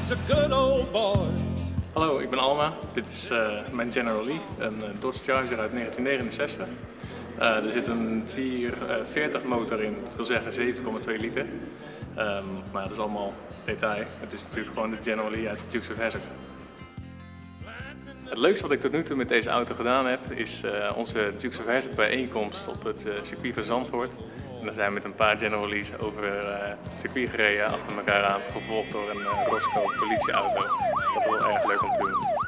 just a good old boy. Hallo, ik ben Alma. Dit is mijn General Lee, een Dodge Charger uit 1969. Er zit een 440 motor in, dat wil zeggen 7,2 liter. Maar dat is allemaal detail. Het is natuurlijk gewoon de General Lee uit de Dukes of Hazzard. Het leukste wat ik tot nu toe met deze auto gedaan heb, is onze Dukes of Hazzard bijeenkomst op het circuit van Zandvoort. En dan zijn we met een paar General Lee's over het circuit gereden, achter elkaar aan, gevolgd door een Roscoe politieauto. Dat was wel erg leuk om te doen.